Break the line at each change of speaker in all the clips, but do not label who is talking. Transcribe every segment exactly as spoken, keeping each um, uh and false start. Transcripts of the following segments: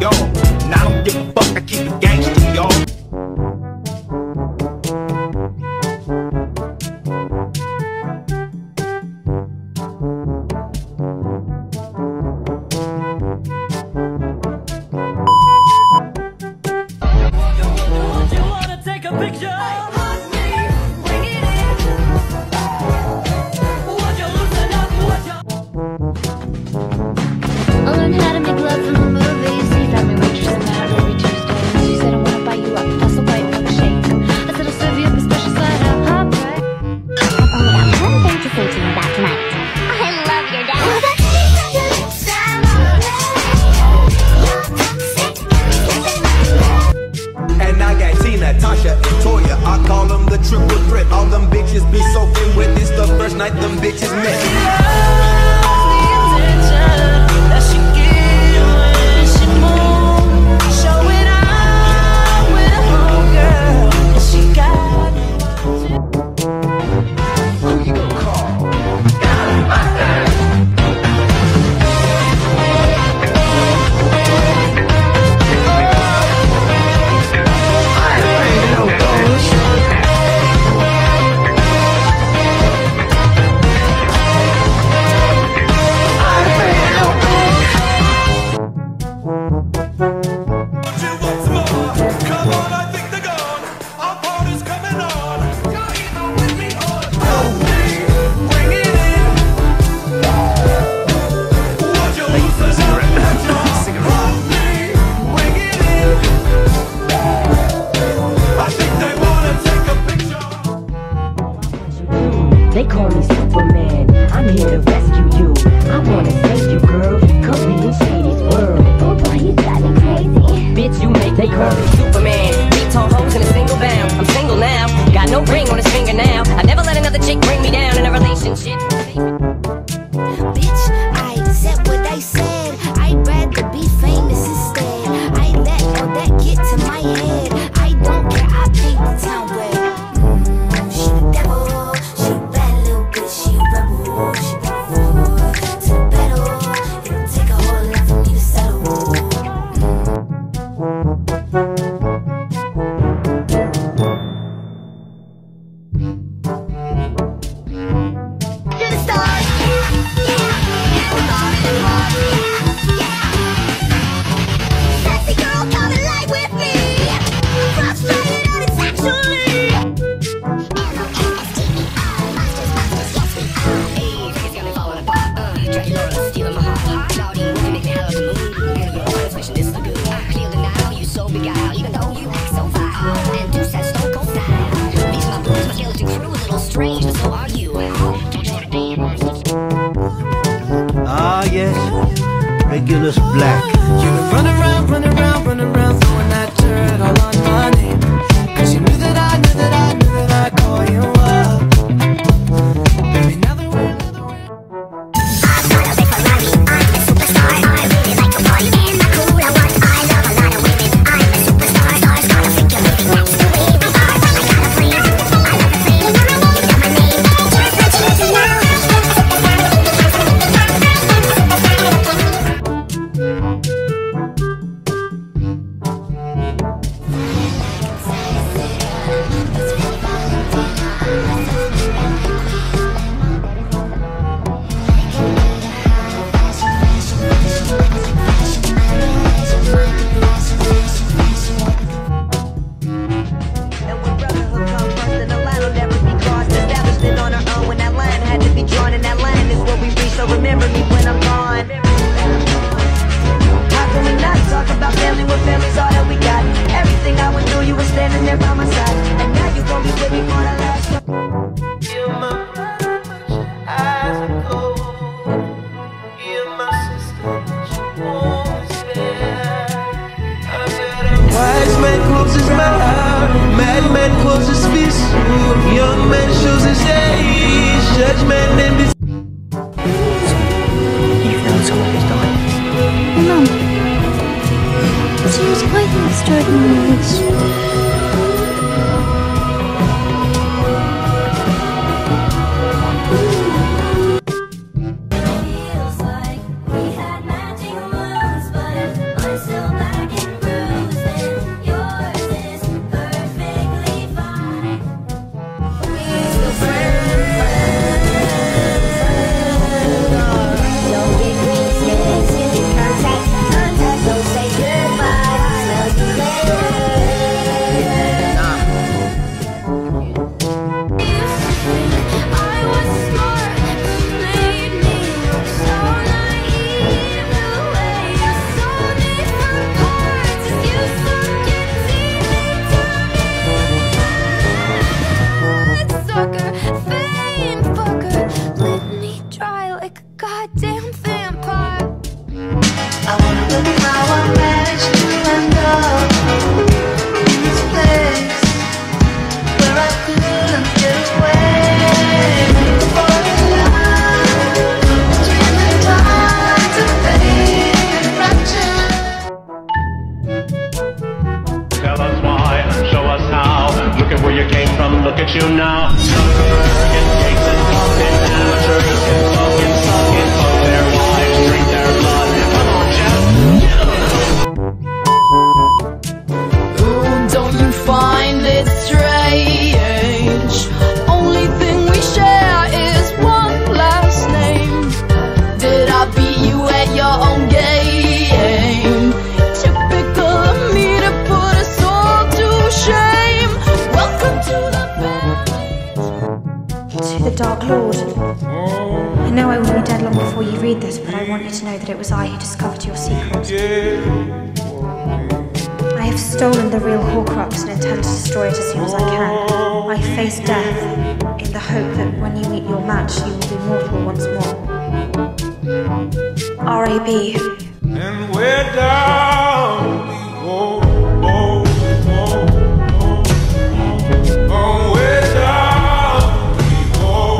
y'all. And I don't give a fuck, I keep it gangster, y'all.
Tasha and Toya, I call them the triple threat. All them bitches be soaking wet. This the first night them bitches met.
They call me Superman, I'm here to rescue you. I wanna save you, girl, come in Shady's world.
Oh boy, you drive me crazy.
Bitch, you make they call me Superman. Beats on hoes in a single bound. I'm single now, got no ring on his finger now. I never let another chick bring me down in a relationship.
Bitch, I said what I said. I'd rather be famous instead. I let all that get to my head. I don't care, I paint the town red. Mm, she the devil, she a bad little bitch, she a rebel. She the fool to the battle. It'll take a whole lot for me to settle. To the stars, yeah, yeah, stars and bars, yeah. Sexy girl, come and light with me. I'm frustrated and it's actually M O N S T E R, monsters, monsters, yes we are.
Hey, it's got me falling apart. Uh, Dracula stealing my heart. Cloudy, you can make me out of the moon. Girl, your eyes wishing this look good. I clearly now you so beguiled, even though you act so vile. And do says stone cold style. These my blues, my skeleton crew, a little strange, but so are you. Don't you wanna be a monster?
Ah, yes, Regulus Black.
You run around, run around, run around, throwing that dirt all on my name. Cause you knew that I, knew that I, knew that I'd call you up. Baby, now that we're, now that we're
I'm not a big Ferrari, I'm a superstar. I really like to party and I'm cool. I want, I love a lot of women. I'm a superstar. Stars gotta think you're living, that's the way we are. I got a flame, I love a flame. You know my name, just let you know.
And when brotherhood come first, then the line will never be crossed. Established it on our own when that line had to be drawn, and that line is what we reach. So remember me when I'm gone. How can we not talk about family when family's all that we got? Everything I went through, you were standing there by my side, and now you gon' be with me for the last time.
You're my brother, but your eyes are cold. You're my sister, but you won't spare. I said I'm
Wise man closes his mouth, madman closes his fist. Young man shows his age, judgment and his.
You feel somebody's dying.
No. She was quite an extraordinary witch. Feels like we had magic moons, but I'm still back.
look at you now. Zuckerberg and Gates and fucking amateurs can fucking suck it, fuck their wives, drink their blood. Come on, Jeff.
Ooh, don't you find it strange? Only thing we share is one last name. Did I beat you at your own game? Typical of me to put us all to shame. Welcome to the
To the Dark Lord. I know I will be dead long before you read this, but I want you to know that it was I who discovered your secret. I have stolen the real Horcrux and intend to destroy it as soon as I can. I face death in the hope that when you meet your match, you will be mortal once more. R A B
And we're down. Oh, oh, oh, oh, oh, we're down. Oh.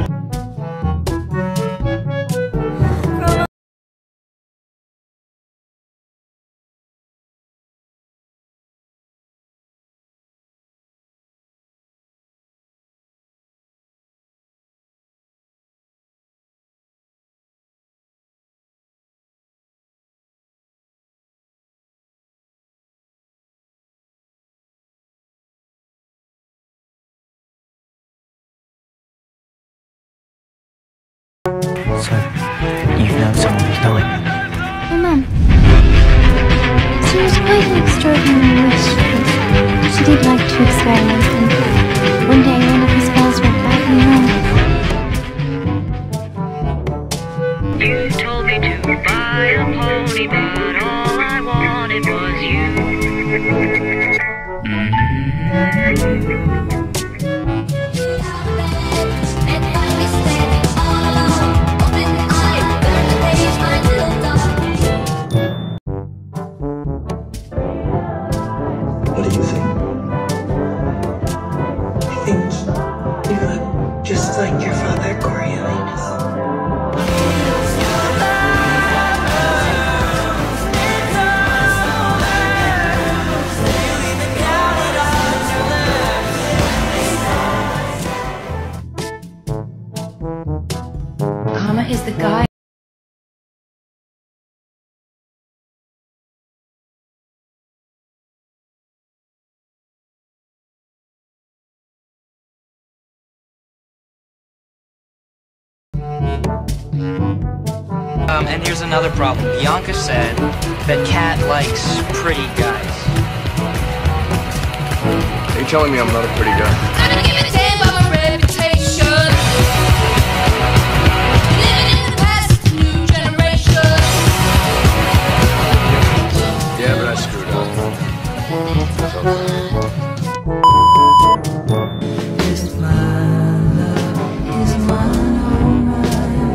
So, you've known someone who's dying.
Oh, Mum. She was quite an extraordinary wish. She did like to experiment, and one day one of her spells went badly wrong.
You told me to buy a pony, but all I wanted was you. Mm-hmm.
What do you think? I think you look just like your father, Coriolanus.
Karma is the guy.
Um, and here's another problem. Bianca said that Kat likes pretty guys.
Are you telling me I'm not a pretty guy?
I'm gonna give it ten by my reputation. Living in the past, new generation.
Yeah, but I screwed up. It's okay.
Is my love, is mine, oh mine,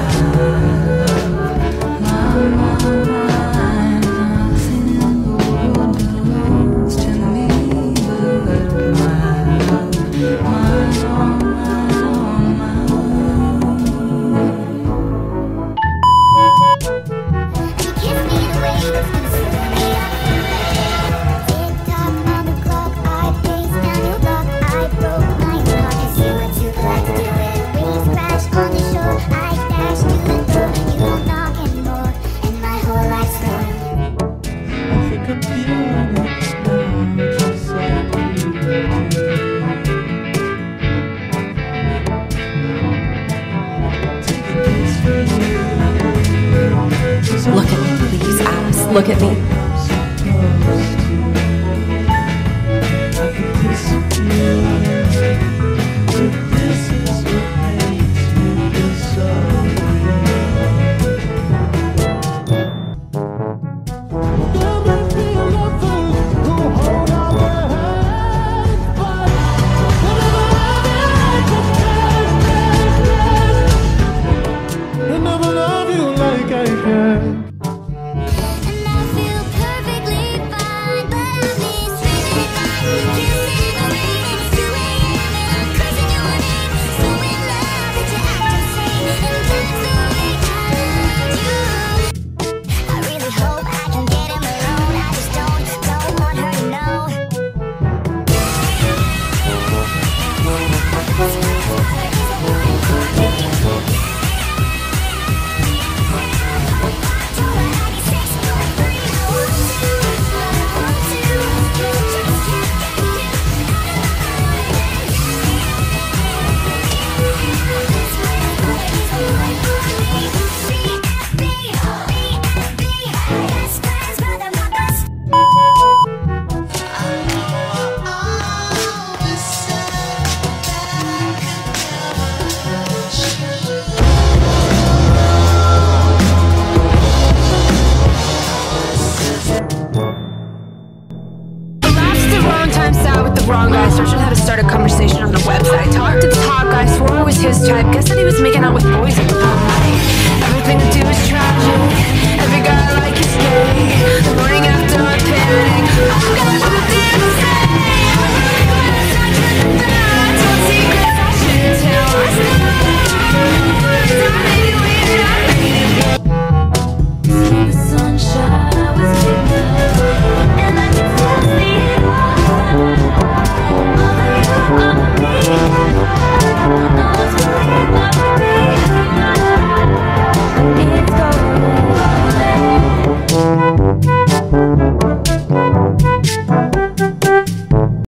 mine, mine, mine. Nothing in the world belongs to me but my love, mine, oh mine, oh mine.
You kiss me in a way that's gonna screw me up. Tick tock on the clock, I paced down your block. I broke my heart 'cause you were too glad to do it. Waves crash on the shore, I dash to the door. You don't knock anymore, and my whole life's ruined.
I think I'm feeling it now, just like you do. Take a piece for you.
Look at me, please, Alice. Look at me.
Perfectly fine, but I miss you.
the wrong guy, so I should have to start a conversation on the website. Talked to this hot guy, swore I was his type. Guess that he was making out with boys at the night. Everything to do is tragic. Every guy I like is gay. The morning after